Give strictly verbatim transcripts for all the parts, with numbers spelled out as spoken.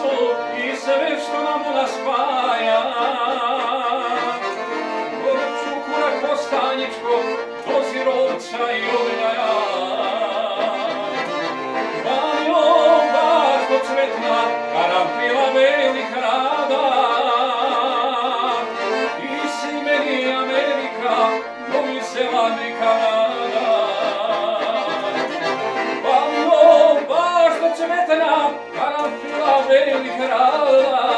su i sve što nam ona spaja. Od Čukura Kostanjičkog do Zirovca i Obiljaja. Banjom baš cvetna, karanfila belih rada. Ti si meni Amerika, Novi Zeland i Kanada. Banjom baš cvetna, karanfila belih rada.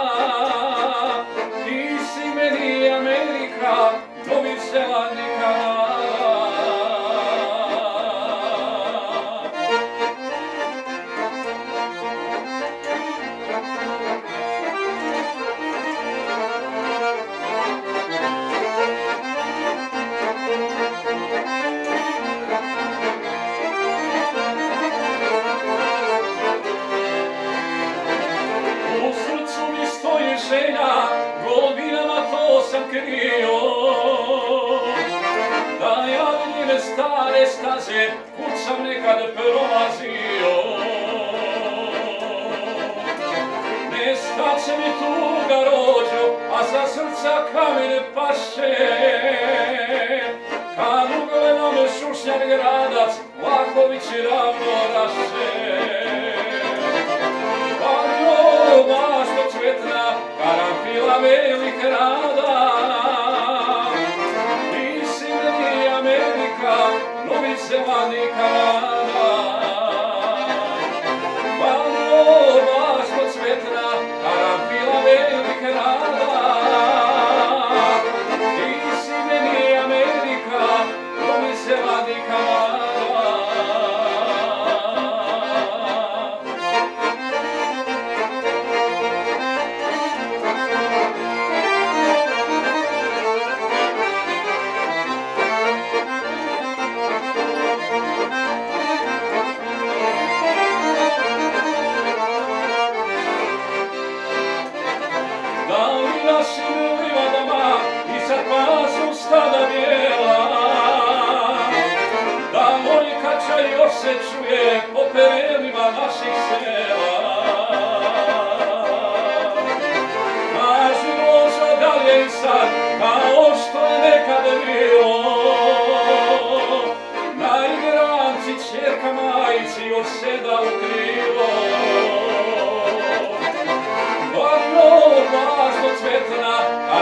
Ti si meni Amerika, Novi Zeland i Kanada. U srcu mi stoji želja, godinama to sam krio, da ja njene stare staze kud sam nekad prolazio. Nestat će mi tuga rođo, a za srca kamen paše, kad ugledam Šušnjar gradac, Vlahović ravno raše. Banjo baš cvetna, karanfila belih rada. Ti si meni Amerika, Novi Zeland i Kanada. Banjo baš cvetna, karanfila belih rada. Ti si meni Amerika, Novi Zeland i Kanada. Našim livadama i sad pasu stada bijela, da moj kačaj još se čuje po perenima naših sela. Kaži rođa da li je i sad kao što je nekad bilo, na igranci ćerka majici još seda u krilo. Banjo baš cvetna,